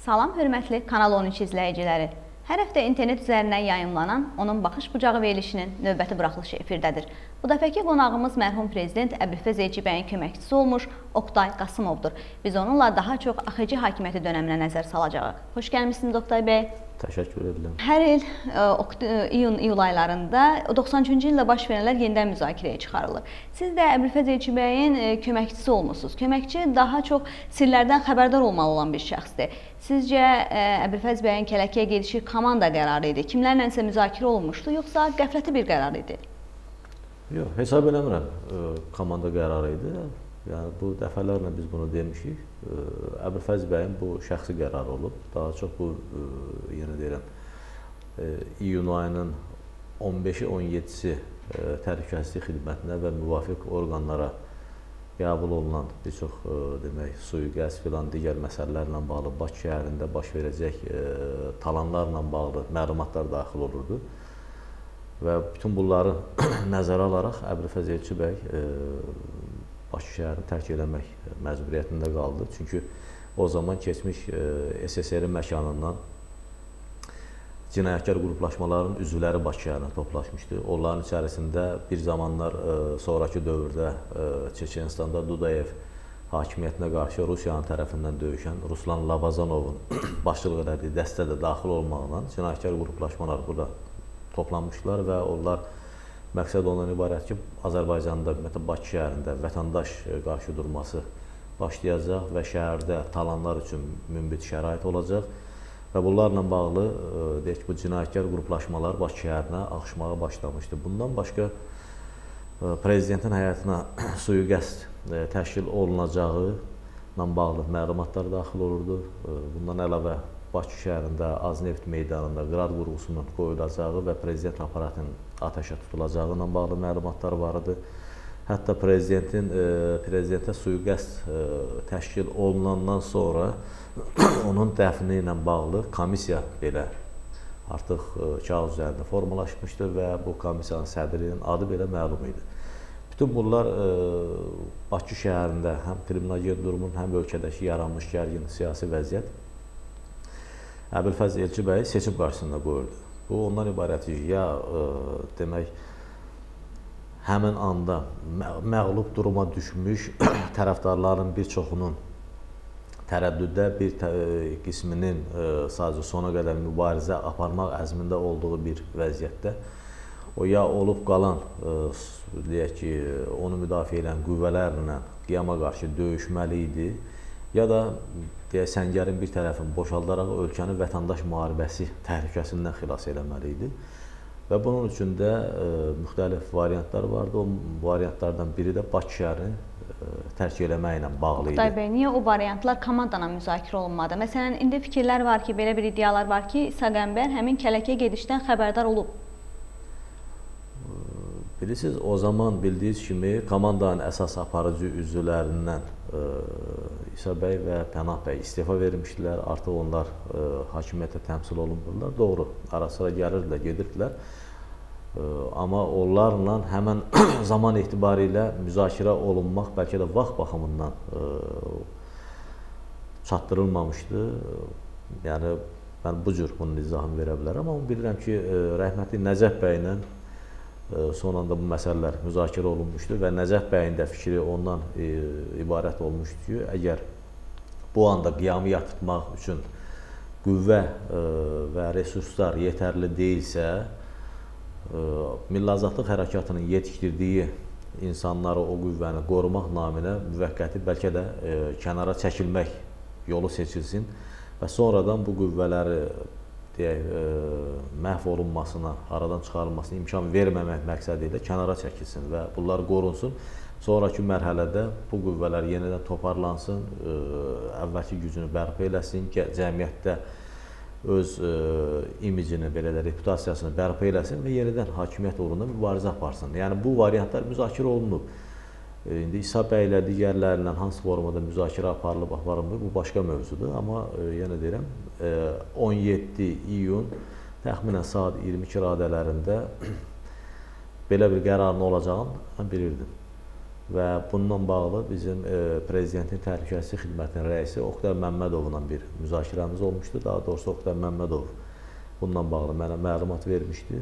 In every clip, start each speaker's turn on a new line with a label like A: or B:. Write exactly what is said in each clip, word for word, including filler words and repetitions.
A: Salam, hörmətli Kanal on üç izləyiciləri. Hər həftə internet üzərindən yayımlanan onun Baxış Bucağı verilişinin növbəti buraxılışı efirdədir. Bu dəfəki qonağımız mərhum prezident Əbülfəz Elçibəyin köməkçisi olmuş Oqtay Qasımovdur. Biz onunla daha çox A X C hakimiyyəti dönəminə nəzər salacağıq. Xoş gəlmişsiniz Oqtay bəy.
B: Təşəkkür edirəm.
A: Hər il iyun-iyul aylarında doxsan üçüncü ildə baş verənlər yenidən müzakirəyə çıxarılır. Siz də Əbülfəz Elçibəyin köməkçisi olmusunuz. Köməkçi daha çox sirlərdən xəbərdar olmalı olan bir şəxsdir. Sizcə Əbülfəz bəyin Kələkkiyə gedişi komanda qərarı idi? Kimlərlənsə müzakirə olunmuşdu, yoxsa qəfləti bir qərar idi?
B: Yox, hesab eləmirəm komanda qərarı idi. Yəni, bu dəfələrlə biz bunu demişik. Əbülfəz bəyin bu şəxsi qərarı olub. Daha çox bu, yenə deyirəm, iyun ayının on beşi on yedisi təhlükəsizlik xidmətinə və müvafiq orqanlara qəbul olunan bir çox demək, sui-qəsd filan digər məsələlərlə bağlı Bakı şəhərində baş verəcək talanlarla bağlı məlumatlar daxil olurdu. Və bütün bunları nəzərə alaraq Əbülfəz Elçibəy Bakı şəhərini tərk eləmək məcburiyyətində qaldı. Çünki o zaman keçmiş S S R məkanından cinayətkar qruplaşmaların üzvləri Bakı şəhərinə toplaşmışdı. Onların içərisində bir zamanlar sonraki dövrdə Çeçenistanda Dudayev hakimiyyətinə qarşı Rusiyanın tərəfindən döyüşən Ruslan Labazanovun başçılıq elədiyi dəstə də daxil olmaqla cinayətkar qruplaşmalar burada toplanmışlar və onlar məqsəd ondan ibarət ki, Azərbaycanda, ümumiyyətlə Bakı şəhərində vətəndaş qarşı durması başlayacaq və şəhərdə talanlar üçün münbit şərait olacaq və bunlarla bağlı deyək ki, bu cinayətkar qruplaşmalar Bakı şəhərinə axışmağa başlamışdı. Bundan başqa prezidentin həyatına sui-qəsd təşkil olunacağı ilə bağlı məlumatlar daxil olurdu. Bundan əlavə Bakı şəhərində Azneft meydanında qrad qurğusunun qoyulacağı və prezident aparatının atəşə tutulacağı ilə bağlı məlumatlar var idi. Hətta prezidentin prezidentə sui-qəsd təşkil olunandan sonra onun dəfni ilə bağlı komissiya belə artıq kağız üzərində formalaşmışdı və bu komissiyanın sədrinin adı belə məlum idi. Bütün bunlar Bakı şəhərində həm kriminal durumun, həm ölkədəki yaranmış gərgin siyasi vəziyyət Əbülfəz Elçibəyi seçim qarşısında qoyurdu. Bu ondan ibarət ki, ya demək həmin anda məğlub duruma düşmüş tərəfdarların bir çoxunun tərəddüddə bir qisminin sadəcə sona qədər mübarizə aparmaq əzmində olduğu bir vəziyyətdə o ya olub qalan deyək ki, onu müdafiə edən qüvvələrlə qiyama qarşı döyüşməli idi, ya da deyək, səngərin bir tərəfini boşaldaraq ölkəni vətəndaş müharibəsi təhlükəsindən xilas eləməli idi. Və bunun üçün də müxtəlif variantlar vardı. O variantlardan biri də Bakı şəhərini tərk eləməklə bağlı idi.
A: Oqtay bəy, niyə o variantlar komandana müzakirə olunmadı? Məsələn, indi fikirlər var ki, belə bir iddialar var ki, İsa Qəmbər həmin Kələkkiyə gedişdən xəbərdar olub.
B: Bilirsiniz, o zaman bildiyiniz kimi komandanın əsas aparıcı üzvlərindən İsa bəy və Pənah bəy istefa vermişdilər. Artıq onlar hakimiyyətə təmsil olunmurlar. Doğru, ara-sıra gəlirdilər, gedirdilər. Amma onlarla həmən zaman etibarilə müzakirə olunmaq bəlkə də vaxt baxımından çatdırılmamışdı. Yəni, mən bu cür bunun izahını verə bilərəm. Amma bilirəm ki, rəhmətli Nəcəf bəylə son anda bu məsələlər müzakirə olunmuşdu və Nəcəf bəyin də fikri ondan ibarət olmuşdu ki, əgər bu anda qiyamı yatırtmaq üçün qüvvə və resurslar yetərli deyilsə, Milli Azadlıq Hərəkatının yetişdirdiyi insanları o qüvvəni qorumaq naminə müvəqqəti bəlkə də kənara çəkilmək yolu seçilsin və sonradan bu qüvvələri deyək, məhv olunmasına, aradan çıxarılmasına imkan verməmək məqsədi ilə kənara çəkilsin və bunlar qorunsun. Sonraki mərhələdə bu qüvvələr yenidən toparlansın, əvvəlki gücünü bərpa eləsin, cəmiyyətdə öz imicini, belə də reputasiyasını bərpa eləsin və yenidən hakimiyyət uğrunda mübarizə aparsın. Yəni, bu variantlar müzakirə olunub. İndi İsa bəy ilə digərlərlə hansı formada müzakirə aparılıb, aparılmır, bu başqa mövzudur. Amma yenə deyirəm, on yeddi iyun təxminən saat iyirmi iki radələrində belə bir qərarın olacağını mən bilirdim. və bununla bağlı bizim e, Prezidentin Təhlükəsizlik Xidmətinin rəisi Oqtay Məmmədovla bir müzakirəmiz olmuşdu. Daha doğrusu Oqtay Məmmədov bununla bağlı mənə məlumat vermişdi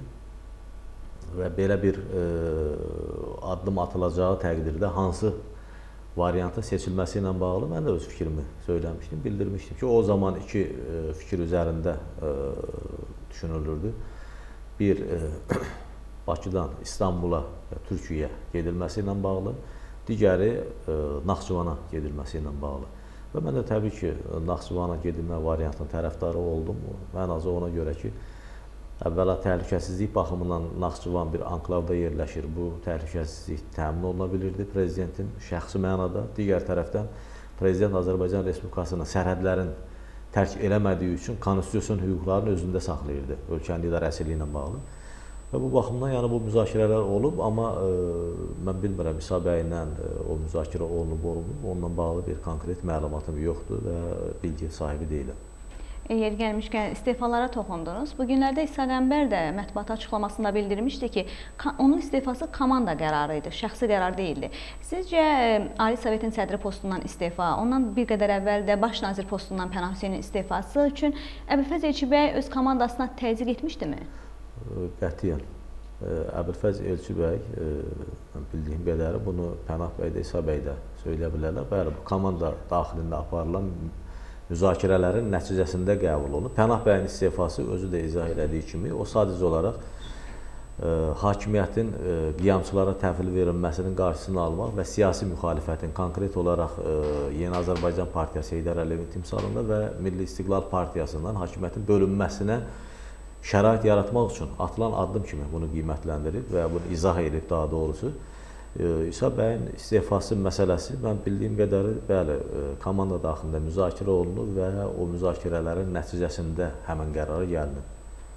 B: və belə bir e, addım atılacağı təqdirdə hansı variantın seçilməsi ilə bağlı mən də öz fikrimi söyləmişdim, bildirmişdim ki, o zaman iki e, fikir üzərində e, düşünülürdü. Bir, e, Bakıdan İstanbula və Türkiyəyə gedilməsi ilə bağlı, digəri e, Naxçıvana gedilməsi ilə bağlı. Və mən də təbii ki, Naxçıvana gedilmə variantının tərəfdarı oldum. Ən azı ona görə ki, əvvəla təhlükəsizlik baxımından Naxçıvan bir anklavda yerləşir. Bu təhlükəsizlik təmin oluna bilirdi Prezidentin şəxsi mənada. Digər tərəfdən Prezident Azərbaycan Respublikasının sərhədlərin tərk eləmədiyi üçün konstitusiyon hüquqlarını özündə saxlayırdı ölkənin idarəçiliyi ilə bağlı. Və bu baxımdan yəni bu müzakirələr olub, amma e, mən bilmirəm İsa bəylə e, o müzakirə olunub, olunub. Onunla bağlı bir konkret məlumatım yoxdur və bilgi sahibi deyiləm.
A: Yer gəlmişkən istefalara toxundunuz. Bu günlərdə İsa Qəmbər də mətbuat açıqlamasında bildirmişdi ki, onun istefası komanda qərarı idi, şəxsi qərar deyildi. Sizcə Ali Sovetin sədri postundan istefa, ondan bir qədər əvvəl də baş nazir postundan Pənah Hüseynin istefası üçün Əbülfəz Elçibəy öz komandasına təzyiq etmişdimi?
B: Qətiyyən. Əbülfəz Elçibəy bildiyim qədəri bunu Pənah bəy də, İsa bəy də söyləyə bilərlər. Bəli, bu komanda daxilində aparılan müzakirələrin nəticəsində qəbul olunub. Pənah bəyin istefası özü də izah elədiyi kimi, o sadəcə olaraq e, hakimiyyətin e, qiyamçılara təhvil verilməsinin qarşısını almaq və siyasi müxalifətin, konkret olaraq e, Yeni Azərbaycan Partiyası Heydər Əliyevin timsalında və Milli İstiqlal Partiyasından hakimiyyətin bölünməsinə şərait yaratmaq üçün atılan addım kimi bunu qiymətləndirib və bunu izah edib daha doğrusu. İsa bəyin istefası məsələsi mən bildiyim qədəri bəli, komanda daxilində müzakirə olunub və o müzakirələrin nəticəsində həmin qərara gəlinib.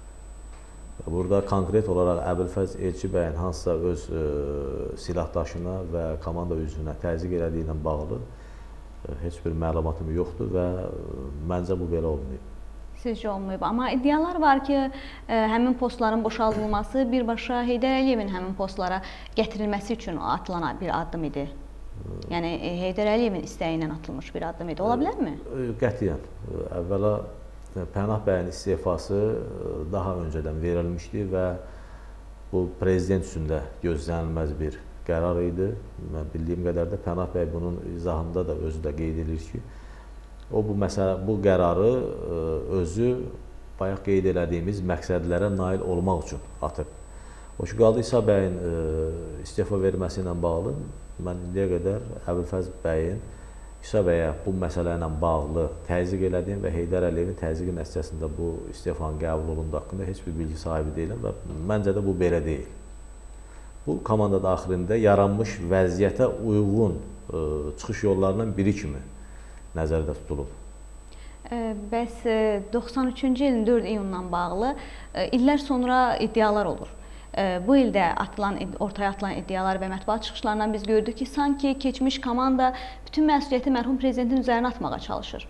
B: Burada konkret olaraq Əbülfəz Elçibəyin hansısa öz e, silahdaşına və komanda üzvünə təzyiq elədiyi ilə bağlı e, heç bir məlumatım yoxdur və e, məncə bu belə olmayıb.
A: Sizcə olmayıb. Amma iddialar var ki, ə, həmin postların boşaldılması birbaşa Heydər Əliyevin həmin postlara gətirilməsi üçün atılan bir addım idi. Yəni Heydər Əliyevin istəyi ilə atılmış bir addım idi. Ola bilərmi?
B: Qətiyyən. Əvvəla Pənah bəyin istefası daha öncədən verilmişdi və bu prezident üçün də gözlənilməz bir qərar idi. Mən bildiyim qədər də Pənah bəy bunun izahında da özü də qeyd edir ki, o bu məsələ, bu qərarı özü bayaq qeyd elədiyimiz məqsədlərə nail olmaq üçün atıb. O ki, qaldı İsa bəyin istefa verməsi ilə bağlı, mən indiyə qədər Əbülfəz bəyin İsa bəyə bu məsələ ilə bağlı təzyiq elədiyim və Heydər Əliyevin təzyiqi nəticəsində bu istefanın qəbul olunduğu haqqında heç bir bilgi sahibi deyiləm və məncə də bu belə deyil. Bu komanda daxilində yaranmış vəziyyətə uyğun çıxış yollarından biri kimi nəzərdə tutulub.
A: Bəs doxsan üçüncü ilin dörd iyundan bağlı illər sonra iddialar olur. Bu ildə atılan, ortaya atılan iddialar və mətbuat çıxışlarından biz gördük ki, sanki keçmiş komanda bütün məsuliyyəti mərhum prezidentin üzərinə atmağa çalışır.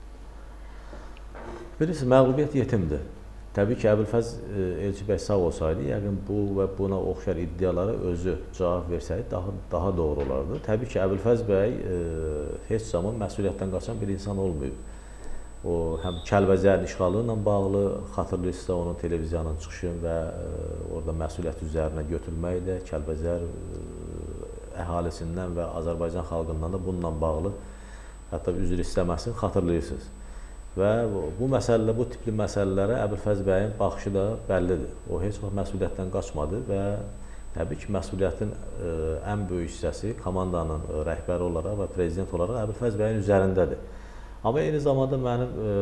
B: Bilirsiniz, məğlubiyyət yetimdir. Təbii ki, Əbülfəz Elçibəy sağ olsaydı, yəqin bu və buna oxşar iddialara özü cavab versəydi daha, daha doğru olardı. Təbii ki, Əbülfəz bəy e, heç zaman məsuliyyətdən qaçan bir insan olmayıb. O, həm Kəlbəcərin işğalı ilə bağlı, xatırlayırsınızsa onun televiziyanın çıxışı və e, orada məsuliyyət üzərinə götürməklə Kəlbəcər e, əhalisindən və Azərbaycan xalqından da bununla bağlı hətta üzr istəməsini xatırlayırsınız. Və bu məsələ, bu tipli məsələlərə Əbülfəz bəyin baxışı da bəllidir. O heç vaxt məsuliyyətdən qaçmadı və təbii ki, məsuliyyətin ə, ən böyük hissəsi komandanın rəhbəri olaraq və prezident olaraq Əbülfəz bəyin üzərindədir. Amma eyni zamanda mənim ə,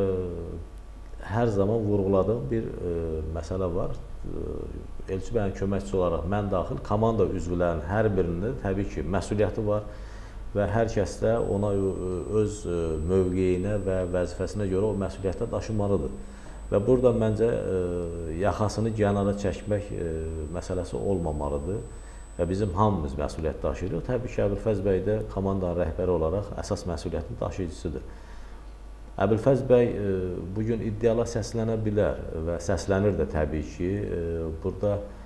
B: hər zaman vurğuladığım bir ə, məsələ var. Elçi bəyin köməkçisi olaraq mən daxil komanda üzvlərinin hər birinin təbii ki, məsuliyyəti var. Və hər kəs də ona öz mövqeyinə və vəzifəsinə görə o məsuliyyətə daşımalıdır. Və burada məncə yaxasını kənara çəkmək məsələsi olmamalıdır və bizim hamımız məsuliyyət daşıyırıq. Təbii ki, Əbülfəz bəy də komandanın rəhbəri olaraq əsas məsuliyyətin daşıyıcısıdır. Əbülfəz bəy bugün iddialar səslənə bilər və səslənir də təbii ki, burada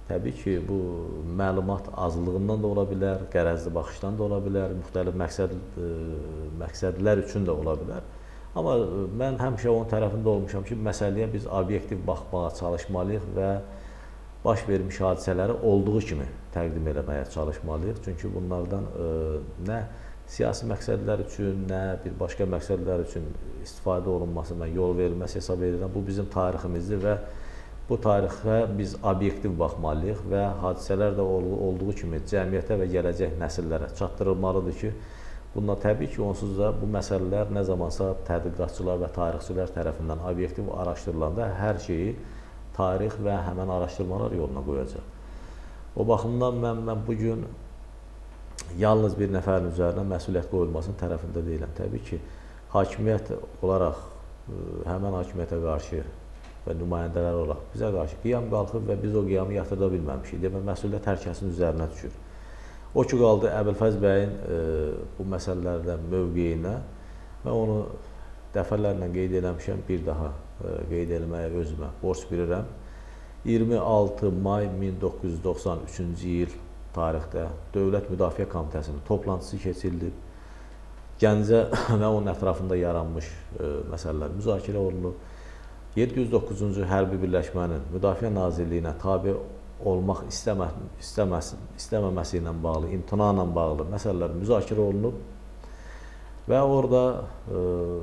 B: Təbii ki, bu məlumat azlığından da ola bilər, qərəzli baxışdan da ola bilər, müxtəlif məqsəd, məqsədlər üçün də ola bilər. Amma mən həmişə onun tərəfində olmuşam ki, məsələyə biz obyektiv baxmağa çalışmalıyıq və baş vermiş hadisələri olduğu kimi təqdim eləməyə çalışmalıyıq. Çünki bunlardan nə siyasi məqsədlər üçün, nə bir başqa məqsədlər üçün istifadə olunmasına yol verilməsi hesab edirəm. Bu bizim tariximizdir və bu tarixə biz obyektiv baxmalıyıq və hadisələr də olduğu kimi cəmiyyətə və gələcək nəsillərə çatdırılmalıdır ki, bununla təbii ki, onsuz da bu məsələlər nə zamansa tədqiqatçılar və tarixçilər tərəfindən obyektiv araşdırılanda hər şeyi tarix və həmən araşdırmalar yoluna qoyacaq. O baxımdan mən, mən bugün yalnız bir nəfərin üzərinə məsuliyyət qoyulmasının tərəfində deyiləm. Təbii ki, hakimiyyət olaraq həmən hakimiyyətə qarşı və nümayəndələr olaraq bizə qarşı qiyam qalxıb və biz o qiyamı yatırda bilməmişik. Demək, məsuliyyət hər kəsin üzərinə düşür. O ki, qaldı Əbülfəz bəyin e, bu məsələlərdən mövqeyinə və onu dəfələrlə qeyd eləmişəm, bir daha e, qeyd eləməyə özümə borc bilirəm. iyirmi altı may min doqquz yüz doxsan üçüncü il tarixdə Dövlət Müdafiə Komitəsinin toplantısı keçirilib. Gəncə və onun ətrafında yaranmış e, məsələlər müzakirə olunub. yeddi yüz doqquzuncu hərbi birləşmənin Müdafiə Nazirliyinə tabi olmaq istəmə, istəməsi, istəməməsi ilə bağlı, imtina ilə bağlı məsələlər müzakirə olunub və orada e,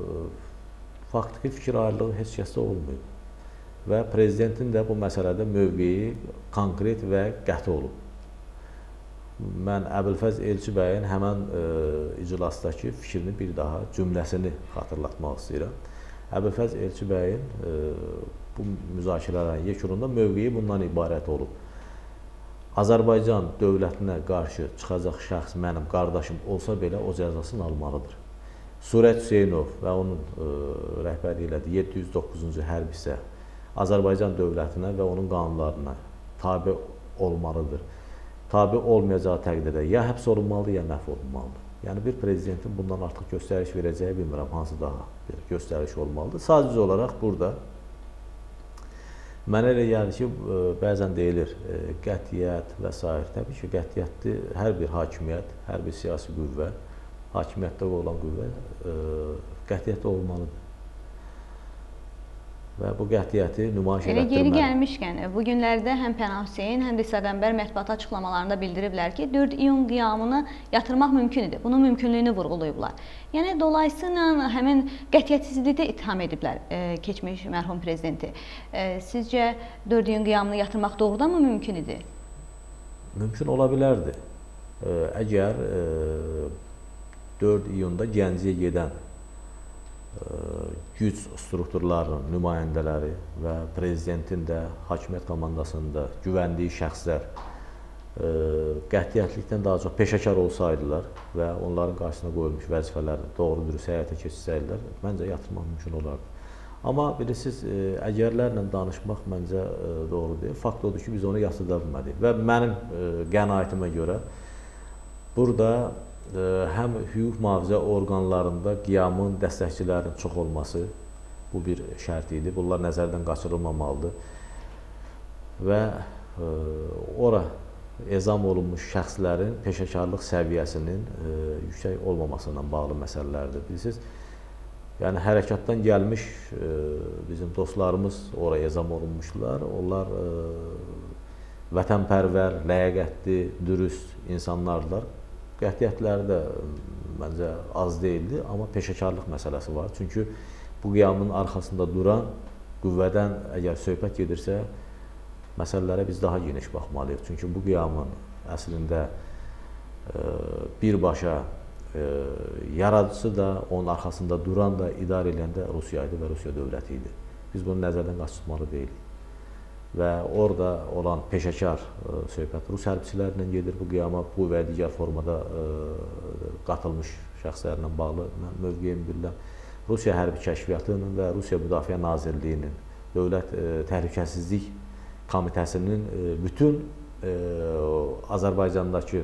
B: faktiki fikir ayrılığı heç kəsdə olmayıb və prezidentin də bu məsələdə mövqeyi konkret və qəti olub. Mən Əbülfəz Elçi bəyin həmən e, iclasdakı fikrini bir daha cümləsini xatırlatmaq istəyirəm. Əbülfəz Elçi bəyin e, bu müzakirələrin yekununda mövqeyi bundan ibarət olub. Azərbaycan dövlətinə qarşı çıxacaq şəxs mənim qardaşım olsa belə o cəzasını almalıdır. Surət Hüseynov və onun e, rəhbərliyi ilə yeddi yüz doqquzuncu hərb hissə Azərbaycan dövlətinə və onun qanunlarına tabi olmalıdır. Tabi olmayacağı təqdirdə ya həbs olunmalıdır, ya məhv olunmalıdır. Yəni bir prezidentin bundan artıq göstəriş verəcəyi bilmirəm, hansı daha bir göstəriş olmalıdır. Sadəcə olaraq burada mənə elə gəlir ki, bəzən deyilir qətiyyət və s. Təbii ki, qətiyyətli hər bir hakimiyyət, hər bir siyasi qüvvə, hakimiyyətdə olan qüvvə qətiyyətli olmalıdır. Və bu qətiyyəti nümayiş etdirməli.
A: Elə geri gəlmişkən, bu günlərdə həm Pənah Hüseyn, həm də İsa Qəmbər mətbuat açıqlamalarında bildiriblər ki, dörd iyun qiyamını yatırmaq mümkün idi. Bunun mümkünlüyünü vurğulayıblar. Yəni, dolayısıyla həmin qətiyyətsizlikdə itham ediblər e, keçmiş mərhum prezidenti. E, sizcə dörd iyun qiyamını yatırmaq doğrudan mı mümkün idi?
B: Mümkün ola bilərdi. E, əgər e, dörd iyunda Gəncəyə gedən güc strukturlarının nümayəndələri və prezidentin də hakimiyyət komandasında güvəndiyi şəxslər qətiyyətlikdən daha çox peşəkar olsaydılar və onların qarşısına qoyulmuş vəzifələri doğru dürüst həyata keçirsəydilər, məncə yatırmaq mümkün olardı. Amma bilirsiniz, əgərlərlə danışmaq məncə doğru deyil. Fakt odur ki, biz onu yatırda bilmədik və mənim qənaətimə görə burada həm hüquq mühafizə orqanlarında qiyamın dəstəkçilərinin çox olması bu bir şərt idi. Bunlar nəzərdən qaçırılmamalıdır və ora ezam olunmuş şəxslərin peşəkarlıq səviyyəsinin yüksək olmaması ilə bağlı məsələlərdir. Bilirsiniz, yəni hərəkatdan gəlmiş bizim dostlarımız ora ezam olunmuşlar. Onlar vətənpərvər, ləyaqətli, dürüst insanlardılar. Qətiyyətləri də məncə az deyildi, amma peşəkarlıq məsələsi var. Çünki bu qiyamın arxasında duran qüvvədən əgər söhbət gedirsə, məsələlərə biz daha geniş baxmalıyıq. Çünki bu qiyamın əslində birbaşa yaradıcısı da, onun arxasında duran da, idarə edən də Rusiya idi və Rusiya dövləti idi. Biz bunu nəzərdən qaçırmalı deyilik. Və orada olan peşəkar söhbət Rus hərbçilərlə gedir bu qiyama, bu və digər formada qatılmış şəxslərlə bağlı mən mövqeyimi bilirəm. Rusiya Hərbi Kəşfiyyatının və Rusiya Müdafiə Nazirliyinin, Dövlət Təhlükəsizlik Komitəsinin bütün Azərbaycandakı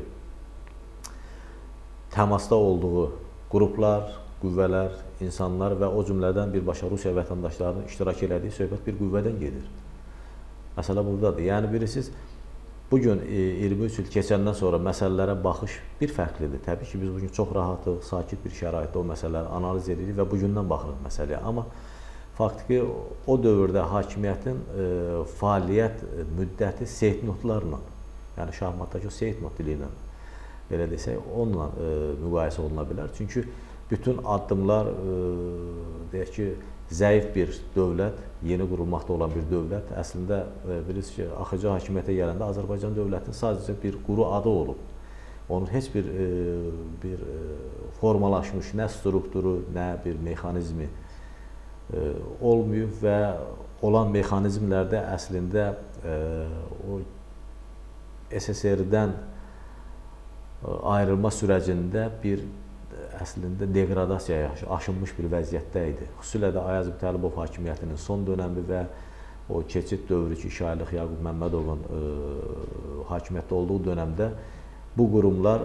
B: təmasda olduğu qruplar, qüvvələr, insanlar və o cümlədən birbaşa Rusiya vətəndaşlarının iştirak elədiyi söhbət bir qüvvədən gedir. Məsələ buradadır. Yəni, bilirsiniz, Bugün iyirmi üç il keçəndən sonra məsələlərə baxış bir fərqlidir. Təbii ki, biz bugün çox rahatıq, sakit bir şəraitdə o məsələləri analiz edirik və bugündən baxırıq məsələyə. Amma faktiki o dövrdə hakimiyyətin e, fəaliyyət müddəti seytnotlarla, yəni şahmatdakı seytnot dili ilə, belə desək, onunla e, müqayisə oluna bilər. Çünki bütün addımlar, e, deyək ki, zəif bir dövlət, yeni qurulmaqda olan bir dövlət, əslində e, bilirsiniz ki, axıcı hakimiyyətə gələndə Azərbaycan dövlətinin sadəcə bir quru adı olub. Onun heç bir, e, bir e, formalaşmış nə strukturu, nə bir mexanizmi e, olmayıb və olan mexanizmlərdə əslində e, o S S R-dən ayrılma sürəcində bir əslində degradasiyaya aşınmış bir vəziyyətdə idi. Xüsusilə də Ayaz Mütəllibov hakimiyyətinin son dönəmi və o keçid dövrü ki, iki aylıq Yaqub Məmmədovun e, hakimiyyətdə olduğu dönəmdə bu qurumlar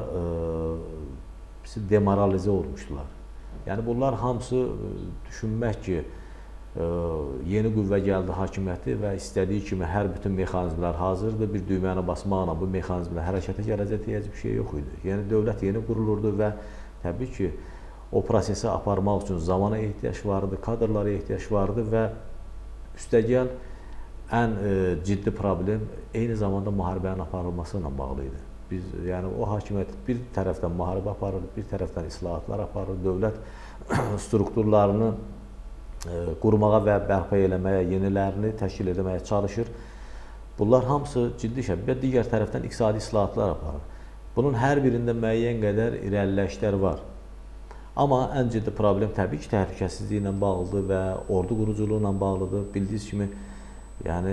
B: e, demoralizə olmuşdular. Yəni bunlar hamısı e, düşünmək ki, e, yeni qüvvə gəldi hakimiyyəti və istədiyi kimi hər bütün mexanizmlər hazırdır, bir düyməni basmaqla bu mexanizmlər hərəkətə gələcək deyəcək bir şey yox idi. Yəni dövlət yeni qurulurdu və təbii ki, o prosesi aparmaq üçün zamana ehtiyac vardı, kadrlara ehtiyac vardı və üstəgəl ən e, ciddi problem eyni zamanda müharibənin aparılması ilə bağlı idi. Biz, yəni o hakimiyyət bir tərəfdən müharibə aparır, bir tərəfdən islahatlar aparır, dövlət strukturlarını e, qurmağa və bərpa eləməyə, yenilərini təşkil etməyə çalışır. Bunlar hamısı ciddi şəkildə və digər tərəfdən iqtisadi islahatlar aparır. Bunun hər birində müəyyən qədər irəliləyişlər var. Amma ən ciddi problem təbii ki, təhlükəsizliyi ilə bağlıdır və ordu quruculuğu ilə bağlıdır. Bildiyiniz kimi, yəni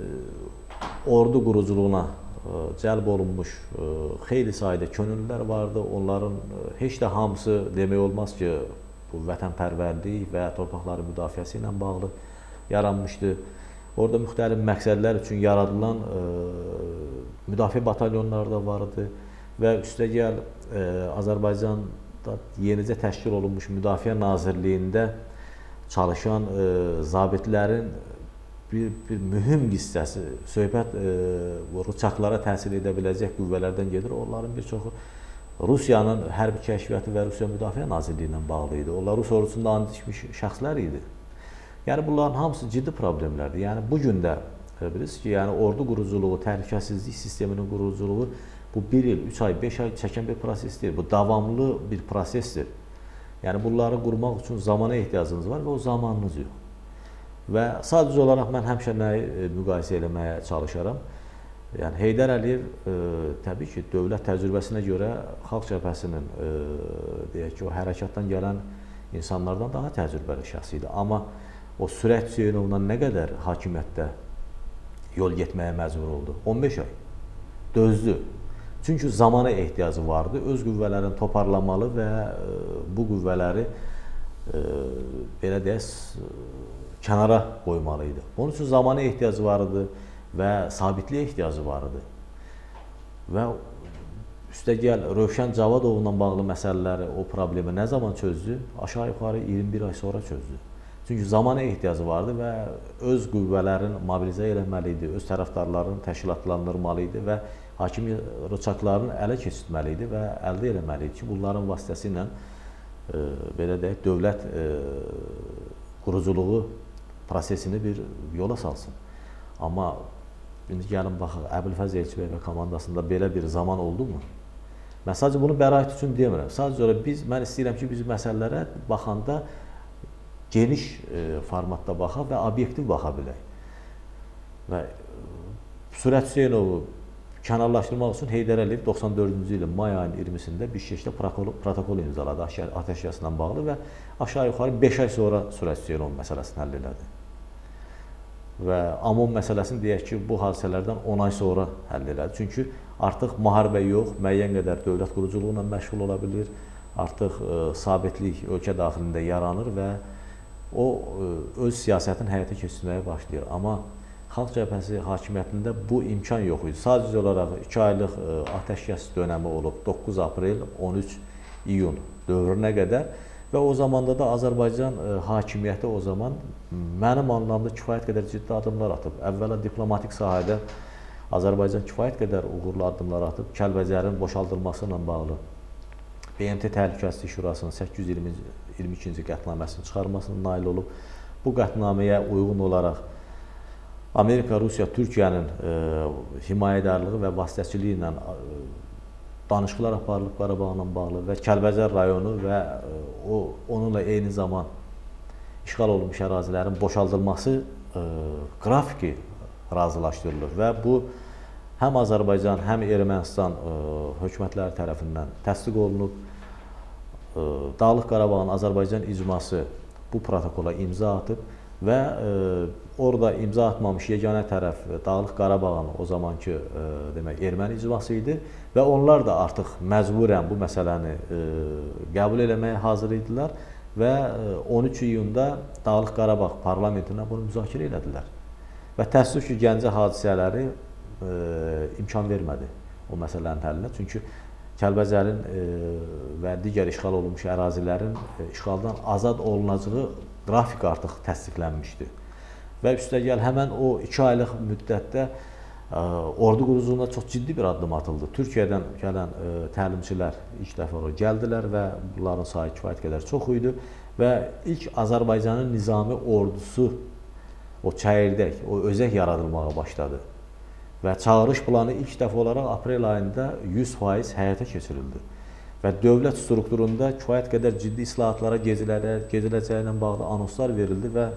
B: ordu quruculuğuna cəlb olunmuş xeyli sayda könüllülər vardı. Onların heç də hamısı demək olmaz ki, bu vətənpərvərlik və torpaqların müdafiəsi ilə bağlı yaranmışdı. Orada müxtəlif məqsədlər üçün yaradılan müdafiə batalyonları da vardı. Və üstəgəl e, Azərbaycanda yenicə təşkil olunmuş Müdafiə Nazirliyində çalışan e, zabitlərin bir, bir mühüm hissəsi, söhbət e, rıçaqlara təsir edə biləcək qüvvələrdən gedir. Onların bir çoxu Rusiyanın hərbi kəşfiyyatı və Rusiya Müdafiə Nazirliyi ilə bağlı idi. Onlar Rus ordusunda and içmiş şəxslər idi. Yəni bunların hamısı ciddi problemlərdir. Yəni bugün də bilirsiniz ki, yəni ordu quruculuğu, təhlükəsizlik sisteminin quruculuğu bu bir il, üç ay, beş ay çəkən bir proses deyil. Bu davamlı bir prosesdir. Yəni bunları qurmaq üçün zamana ehtiyacınız var və o zamanınız yox. Və sadəcə olaraq mən həmişə nəyi müqayisə eləməyə çalışaram. Yəni Heydər Əliyev e, təbii ki, dövlət təcrübəsinə görə Xalq Cəbhəsinin e, deyək ki, o hərəkatdan gələn insanlardan daha təcrübəli şəxs idi. Amma o Sürət Hüseynovla nə qədər hakimiyyətdə yol getməyə məcbur oldu? on beş ay dözdü. Çünki zamana ehtiyacı vardı, öz qüvvələrini toparlamalı və e, bu qüvvələri e, belə deyək, kənara qoymalı idi. Onun üçün zamana ehtiyacı vardı və sabitliyə ehtiyacı vardı. Və üstəgəl Rövşən Cavadovla bağlı məsələləri, o problemi nə zaman çözdü? Aşağı yuxarı iyirmi bir ay sonra çözdü. Çünki zamana ehtiyacı vardı və öz qüvvələrini mobilizə eləməli idi, öz tərəfdarlarını təşkilatlandırmalı idi və hakimi rıçaqlarını ələ keçirtməli idi və əldə eləməli idi ki, bunların vasitəsilə e, belə deyək, dövlət e, quruculuğu prosesini bir yola salsın. Amma indi gəlin baxaq, Əbülfəz Elçibəy və komandasında belə bir zaman oldu mu? Mən sadəcə bunu bəraət üçün demirəm. Sadəcə olaraq biz, mən istəyirəm ki, biz məsələlərə baxanda geniş e, formatda baxaq və obyektiv baxa bilək. Və Sürət Hüseynovu kənarlaşdırmaq üçün Heydər Əliyev doxsan dördüncü ilin may ayının iyirmisində Bişkekdə protokol imzaladı atəşkəslə bağlı və aşağı yuxarı beş ay sonra Sürət Hüseynov məsələsini həll elədi. Və AMON məsələsini deyək ki, bu hadisələrdən on ay sonra həll elədi. Çünki artıq müharibə yox, müəyyən qədər dövlət quruculuğuna məşğul ola bilir, artıq e, sabitlik ölkə daxilində yaranır və o e, öz siyasətini həyata keçirməyə başlayır. Amma Xalq Cəbhəsi hakimiyyətində bu imkan yox idi. Sadəcə olaraq iki aylıq e, atəşkəs dönəmi olub doqquz aprel on üç iyun dövrünə qədər və o zamanda da Azərbaycan e, hakimiyyəti o zaman mənim anlamda kifayət qədər ciddi adımlar atıb. Əvvəla diplomatik sahədə Azərbaycan kifayət qədər uğurlu addımlar atıb, Kəlbəcərin boşaldılması ilə bağlı B M T Təhlükəsizlik Şurasının səkkiz yüz iyirmi ikinci qətnaməsini çıxarmasına nail olub. Bu qətnaməyə uyğun olaraq Amerika, Rusiya, Türkiyənin e, himayədarlığı və vasitəçiliyi ilə e, danışıqlar aparılıb Qarabağla bağlı və Kəlbəcər rayonu və e, o onunla eyni zaman işğal olunmuş ərazilərin boşaldılması e, qrafiki razılaşdırılır və bu həm Azərbaycan, həm Ermənistan e, hökumətləri tərəfindən təsdiq olunub. E, Dağlıq Qarabağın Azərbaycan icması bu protokola imza atıb və e, orada imza atmamış yeganə tərəf Dağlıq Qarabağın o zamanki e, demək erməni icması idi və onlar da artıq məcburən bu məsələni e, qəbul eləməyə hazır idilər və e, on üç iyunda Dağlıq Qarabağ parlamentindən bunu müzakirə elədilər. Və təəssüf ki, Gəncə hadisələri e, imkan vermədi o məsələlərin həllinə. Çünki Kəlbəcərin e, və digər işğal olunmuş ərazilərin e, işğaldan azad olunacağı qrafik artıq təsdiqlənmişdi. Və üstəgəl həmən o iki aylıq müddətdə e, ordu quruculuğunda çox ciddi bir addım atıldı. Türkiyədən gələn e, təlimçilər ilk dəfə oraya gəldilər və bunların sayı kifayət qədər çox idi və ilk Azərbaycanın nizami ordusu o çəyirdək, o özək yaradılmağa başladı və çağırış planı ilk dəfə olaraq aprel ayında yüz faiz həyata keçirildi və dövlət strukturunda kifayət qədər ciddi islahatlara gediləcəyi ilə bağlı anonslar verildi və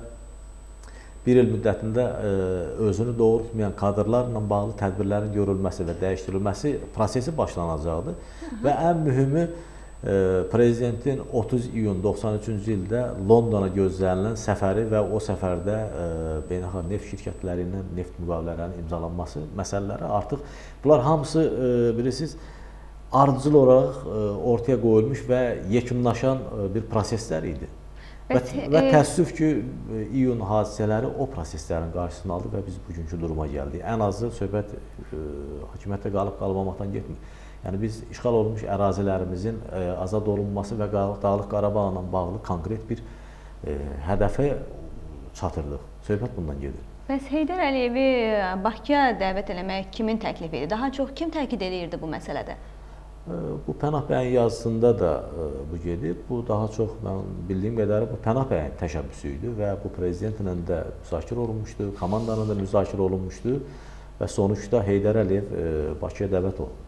B: bir il müddətində e, özünü doğrultmayan kadrlarla bağlı tədbirlərin görülməsi və dəyişdirilməsi prosesi başlanacaqdı və ən mühümü Prezidentin otuz iyun doxsan üçüncü ildə Londona gözlənilən səfəri və o səfərdə beynəlxalq neft şirkətləri ilə neft müqavilələrinin imzalanması məsələləri artıq bunlar hamısı bilirsiniz ardıcıl olaraq ortaya qoyulmuş və yekunlaşan bir proseslər idi. Və, və təəssüf ki, iyun hadisələri o proseslərin qarşısını aldı və biz bugünkü duruma gəldik. Ən azı söhbət hakimiyyətdə qalıb qalmamaqdan getmir. Yəni biz işğal olunmuş ərazilərimizin e, azad olunması və Dağlıq Qarabağla bağlı konkret bir e, hədəfə çatırdıq. Söhbət bundan gedir.
A: Bəs Heydər Əliyevi Bakıya dəvət eləmək kimin təklif edir? Daha çox kim təkid edirdi bu məsələdə?
B: E, bu Pənah bəyin yazısında da e, bu gedir. Bu daha çox mən bildiyim qədəri bu Pənah bəyin təşəbbüsü idi və bu prezidentlə də müzakirə olunmuşdu, komandanla da müzakirə olunmuşdu və sonuçda Heydər Əliyev e, Bakıya dəvət olundu.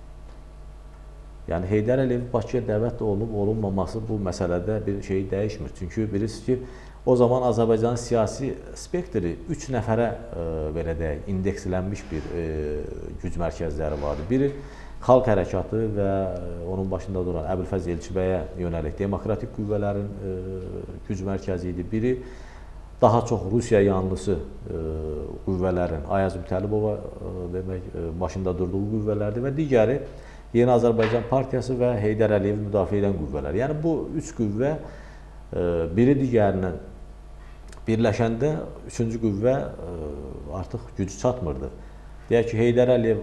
B: Yəni Heydər Əliyev Bakıya dəvət olunub olunmaması bu məsələdə bir şey dəyişmir. Çünki bilirsiniz ki, o zaman Azərbaycanın siyasi spektri üç nəfərə e, belə deyək, indekslənmiş bir e, güc mərkəzləri vardı. Biri Xalq Hərəkatı və onun başında duran Əbülfəz Elçibəyə yönəlik demokratik qüvvələrin e, güc mərkəzi idi. Biri daha çox Rusiya yanlısı e, qüvvələrin, Ayaz Mütəllibova e, demək, e, başında durduğu qüvvələrdir və digəri Yeni Azərbaycan Partiyası və Heydər Əliyevi müdafiə edən qüvvələr. Yəni bu üç qüvvə biri digərindən birləşəndə üçüncü qüvvə artıq gücü çatmırdı. Deyək ki, Heydər Əliyev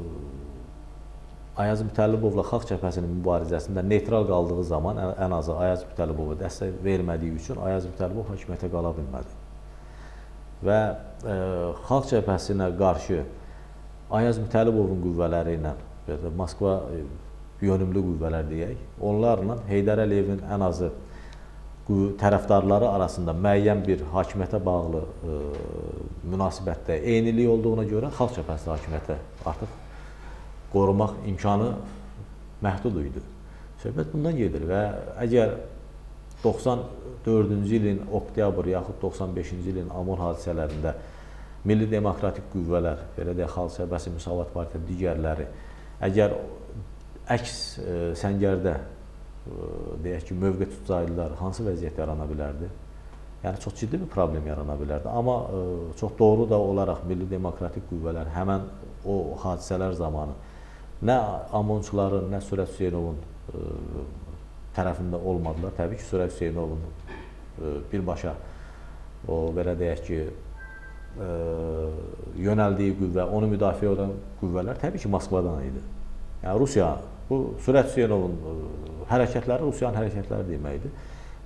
B: Ayaz Mütəllibovla Xalq Cəbhəsinin mübarizəsində neytral qaldığı zaman ən azı Ayaz Mütəllibova dəstək vermədiyi üçün Ayaz Mütəllibov hakimiyyətə qala bilmədi. Və Xalq Cəbhəsinə qarşı Ayaz Mütəllibovun qüvvələri ilə Moskva yönümlü qüvvələr deyək, onlarla Heydər Əliyevin ən azı tərəfdarları arasında müəyyən bir hakimiyyətə bağlı e, münasibətdə eynilik olduğuna görə Xalq Cəbhəsi hakimiyyətə artıq qorumaq imkanı məhdud idi. Söhbət bundan gedir və əgər doxsan dördüncü ilin oktyabr yaxud doxsan beşinci ilin Amur hadisələrində Milli Demokratik qüvvələr, belə deyək, Xalq Cəbhəsi, Müsavat Partiya, digərləri əgər əks e, səngərdə e, deyək ki, mövqe tutsaydılar, hansı vəziyyət yarana bilərdi? Yəni çox ciddi bir problem yarana bilərdi. Amma e, çox doğru da olaraq Milli Demokratik qüvvələr həmən o hadisələr zamanı nə Amonçuların, nə Sürət Hüseynovun e, tərəfində olmadılar. Təbii ki, Sürət Hüseynovun e, birbaşa o belə deyək ki, e, yönəldiyi qüvvə, onu müdafiə edən qüvvələr təbii ki, Moskvadan idi. Yəni Rusiya, bu Sürət Hüseynovun e, hərəkətləri Rusiyanın hərəkətləri deməkdir.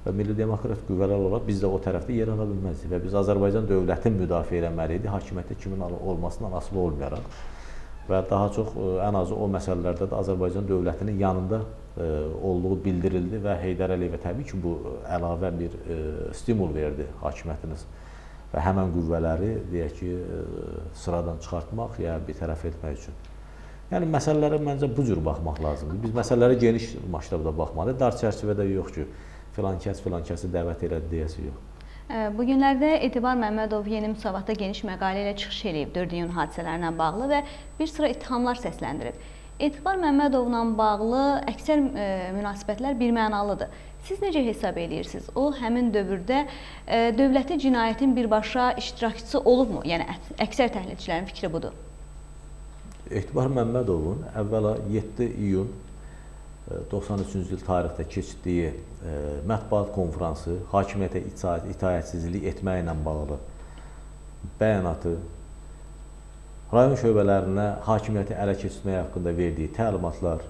B: və milli demokrat qüvvələr olaraq biz də o tərəfdə yer ala bilməzdik və biz Azərbaycan dövlətini müdafiə eləməliydik, hakimiyyətdə kimin olmasından asılı olmayaraq və daha çox ən azı o məsələlərdə də Azərbaycan dövlətinin yanında olduğu bildirildi və Heydər Əliyevə təbii ki, bu əlavə bir stimul verdi hakimiyyətiniz və həmən qüvvələri, deyək ki, sıradan çıxartmaq ya bir tərəf etmək üçün. Yəni, məsələlərə məncə bu cür baxmaq lazımdır. Biz məsələlərə geniş maştabda baxmalıyıq, dar çərçivədə yox ki, filan kəs, filan kəsi dəvət elədi deyəsi yox.
A: Bu günlərdə Etibar Məmmədov Yeni Müsavatda geniş məqalə ilə çıxış edib dörd iyun hadisələrlə bağlı və bir sıra ittihamlar səsləndirib. Etibar Məmmədovla bağlı əksər e, münasibətlər birmənalıdır. Siz necə hesab edirsiniz? O, həmin dövrdə e, dövləti cinayətin birbaşa iştirakçısı olubmu? Yəni, əksər təhlilçilərin fikri budur.
B: Etibar Məmmədovun əvvəla yeddi iyun doxsan üçüncü il tarixdə keçdiyi e, mətbuat konfransı, hakimiyyətə itaət, itaətsizlik etməklə bağlı bəyanatı, rayon şöbələrinə hakimiyyəti ələ keçirmək haqqında verdiyi təlimatlar,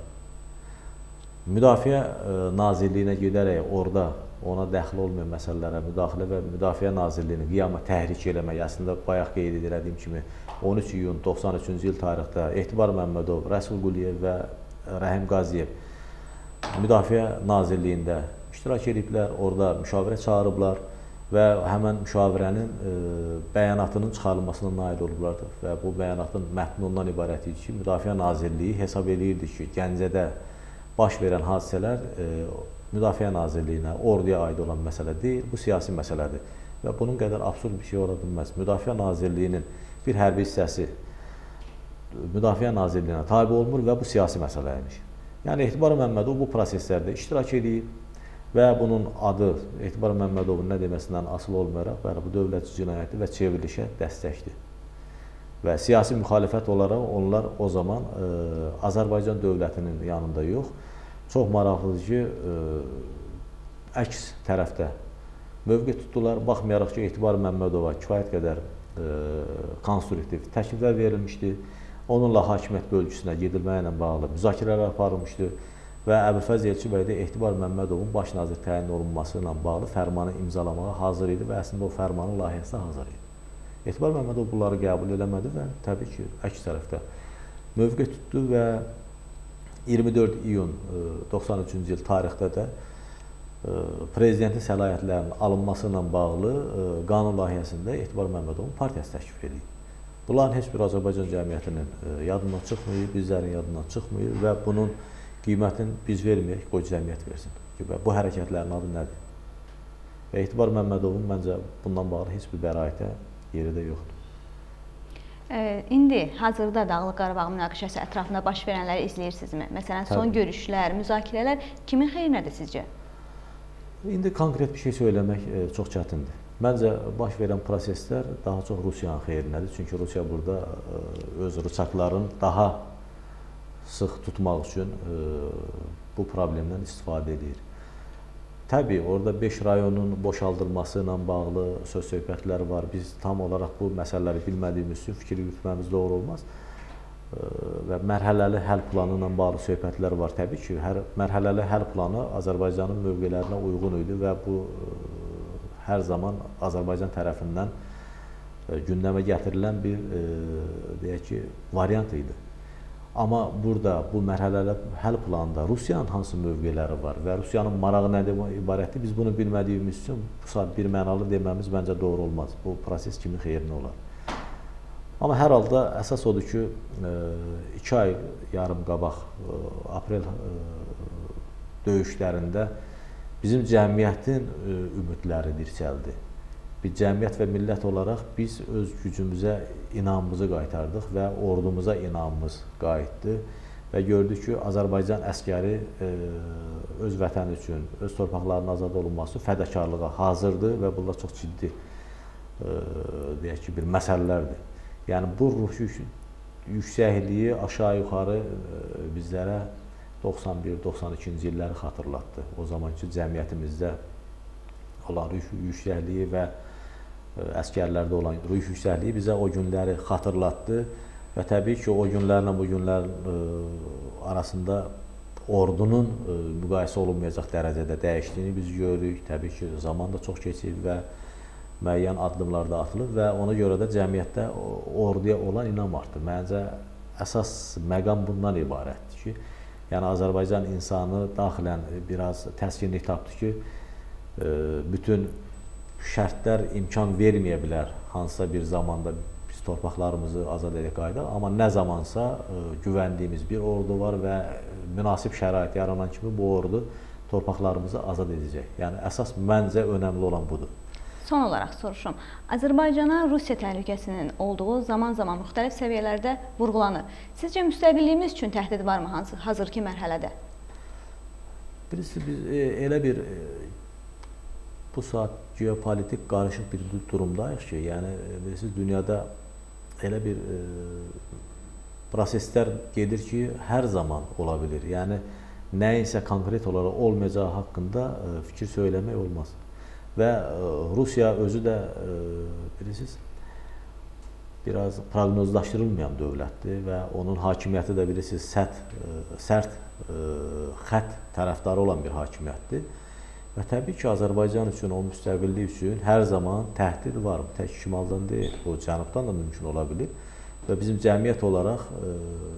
B: Müdafiə e, Nazirliyinə gedərək orada ona dəxil olmayan məsələlərə müdaxilə və Müdafiə Nazirliyini qiyama təhrik eləmək, əslində bayaq qeyd edilədiyim kimi on üç iyun doxsan üçüncü il tarixdə Etibar Məmmədov, Rəsul Quliyev və Rəhim Qaziyev Müdafiə Nazirliyində iştirak ediblər, orada müşavirə çağırıblar və həmən müşavirənin e, bəyanatının çıxarılmasına nail olublardır. Və bu bəyanatın mətni ondan ibarət idi ki, Müdafiə Nazirliyi hesab edirdi ki, Gəncədə baş verən hadisələr e, Müdafiə Nazirliyinə, orduya aid olan məsələ deyil, bu siyasi məsələdir. Və bunun qədər absurd bir şey ola bilməz. Müdafiə Nazirliyinin bir hərbi hissəsi Müdafiə Nazirliyinə tabi olmur və bu siyasi məsələ imiş. Yəni, Etibar Məmmədov bu proseslərdə iştirak edib və bunun adı Etibar Məmmədovun nə deməsindən asılı olmayaraq, bəli, bu dövlətçi cinayəti və çevrilişə dəstəkdir. Və siyasi müxalifət olaraq onlar o zaman e, Azərbaycan dövlətinin yanında yox, çox maraqlıdır ki, e, əks tərəfdə mövqe tutdular. Baxmayaraq ki, Etibar Məmmədova kifayət qədər e, konstruktiv təkliflər verilmişdi. Onunla hakimiyyət bölgüsünə gedilməklə bağlı müzakirələr aparılmışdı və Əbülfəz Elçibəy də Etibar Məmmədovun baş nazir təyin olunması ilə bağlı fərmanı imzalamağa hazır idi və əslində o fərmanın layihəsi hazır idi. Etibar Məmmədov bunları qəbul eləmədi və təbii ki, əks tərəfdə mövqe tutdu və iyirmi dörd iyun doxsan üçüncü il tarixdə də prezidentin səlahiyyətlərinin alınması ilə bağlı qanun layihəsində Etibar Məmmədovun partiyası təklif edildi. Bunların heç bir Azərbaycan cəmiyyətinin yadından çıxmıyor, bizlərin yadından çıxmıyor və bunun qiymətini biz verməyək, qoy cəmiyyət versin. Və bu hərəkətlərin adı nədir? Və Etibar Məmmədovun məncə bundan bağlı heç bir bəraətə yeri də yoxdur.
A: E, indi hazırda Dağlıq Qarabağ münaqişəsi ətrafında baş verənləri izləyirsinizmi? Məsələn, son Təbii. görüşlər, müzakirələr kimin xeyrinədir sizcə?
B: İndi konkret bir şey söyləmək e, çox çətindir. Məncə baş verən proseslər daha çox Rusiyanın xeyrinədir. Çünki Rusiya burada öz rıçaqlarını daha sıx tutmaq üçün bu problemdən istifadə edir. Təbii, orada beş rayonun boşaldılması ilə bağlı söz-söhbətlər var. Biz tam olaraq bu məsələləri bilmədiyimiz üçün fikir yürütməmiz doğru olmaz. Və mərhələli həll planı ilə bağlı söhbətlər var. Təbii ki, hər mərhələli həll planı Azərbaycanın mövqelərinə uyğun idi və bu hər zaman Azərbaycan tərəfindən gündəmə gətirilən bir, deyək ki, variant idi. Amma burada bu mərhələli həll planında Rusiyanın hansı mövqeləri var və Rusiyanın marağı nədir ibarətdir, biz bunu bilmədiyimiz üçün bu saat bir mənalı deməmiz məncə doğru olmaz. Bu proses kimin xeyrinə olar. Amma hər halda əsas odur ki, iki ay yarım qabaq aprel döyüşlərində bizim cəmiyyətin ümidləri dirçəldi. Bir cəmiyyət və millət olaraq biz öz gücümüzə inamımızı qaytardıq və ordumuza inamımız qayıtdı və gördük ki, Azərbaycan əskəri öz vətəni üçün, öz torpaqlarının azad olunması üçün fədakarlığa hazırdır və bunlar çox ciddi deyək ki, bir məsələlərdir. Yəni, bu ruh yüksəkliyi aşağı-yuxarı bizlərə doxsan bir doxsan ikinci illəri xatırlatdı. O zamanki cəmiyyətimizdə olan ruh yüksəkliyi və əskərlərdə olan ruh yüksəkliyi bizə o günləri xatırlatdı və təbii ki, o günlərlə bu günlərin arasında ordunun müqayisə olunmayacaq dərəcədə dəyişdiyini biz görürük. Təbii ki, zaman da çox keçib və müəyyən addımlar da atılıb və ona görə də cəmiyyətdə orduya olan inam artdı. Məncə, əsas məqam bundan ibarətdir ki, yəni Azərbaycan insanı daxilən biraz təskinlik tapdı ki, bütün şərtlər imkan verməyə bilər hansısa bir zamanda biz torpaqlarımızı azad edək qayıdaq, amma nə zamansa güvəndiyimiz bir ordu var və münasib şərait yaranan kimi bu ordu torpaqlarımızı azad edəcək. Yəni, əsas məncə önəmli olan budur.
A: Son olaraq soruşum, Azərbaycana Rusiya təhlükəsinin olduğu zaman-zaman müxtəlif səviyyələrdə vurğulanır. Sizcə müstəqilliyimiz üçün təhdid varmı hazırki mərhələdə?
B: Birisi, biz elə bir bu saat geopolitik qarışıq bir durumdayıq ki, yəni bilirsiniz, dünyada elə bir e, proseslər gedir ki, hər zaman ola bilir. Yəni, nəyinsə konkret olaraq olmayacağı haqqında e, fikir söyləmək olmaz. Və e, Rusiya özü də, e, bilirsiniz, biraz proqnozlaşdırılmayan dövlətdir və onun hakimiyyəti də bilirsiniz, sərt, e, sərt e, xət tərəfdarı olan bir hakimiyyətdir. Və təbii ki, Azərbaycan üçün, o müstəqillik üçün hər zaman təhdid var. Tək şimaldan deyil, o cənubdan da mümkün ola bilir. Və bizim cəmiyyət olaraq e,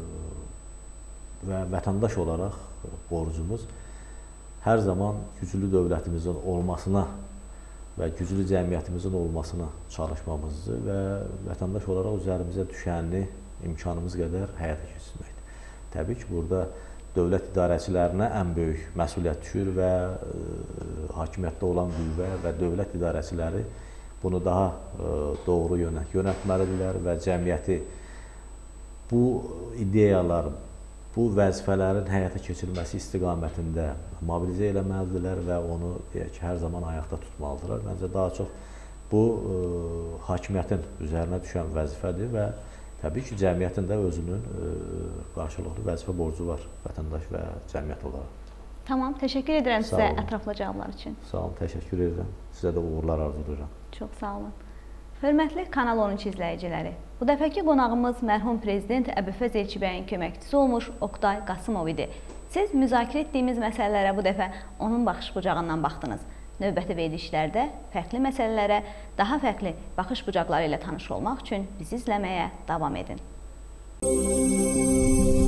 B: və vətəndaş olaraq borcumuz hər zaman güclü dövlətimizin olmasına və güclü cəmiyyətimizin olmasına çalışmamızdır və vətəndaş olaraq üzərimizə düşəni imkanımız qədər həyata keçirməkdir. Təbii ki, burada dövlət idarəçilərinə ən böyük məsuliyyət düşür və e, hakimiyyətdə olan qüvvə və dövlət idarəçiləri bunu daha e, doğru yönət, yönətməlidirlər və cəmiyyəti bu ideyalar, bu vəzifələrin həyata keçirilməsi istiqamətində mobilizə eləməlidirlər və onu deyək ki, hər zaman ayaqda tutmalıdırlar. Məncə daha çox bu e, hakimiyyətin üzərinə düşən vəzifədir və təbii ki, cəmiyyətin də özünün qarşılıqlı vəzifə borcu var vətəndaş və cəmiyyət olaraq.
A: Tamam, təşəkkür edirəm sizə ətraflı cavablar üçün.
B: Sağ olun, təşəkkür edirəm. Sizə də uğurlar arzulayıram.
A: Çox sağ olun. Hörmətli Kanal on üç izləyiciləri, bu dəfəki qonağımız mərhum prezident Əbülfəz Elçibəyin köməkçisi olmuş Oqtay Qasımov idi. Siz müzakirə etdiyimiz məsələlərə bu dəfə onun baxış bucağından baxdınız. Növbəti verilişlərdə fərqli məsələlərə, daha fərqli baxış bucaqları ilə tanış olmaq üçün bizi izləməyə davam edin.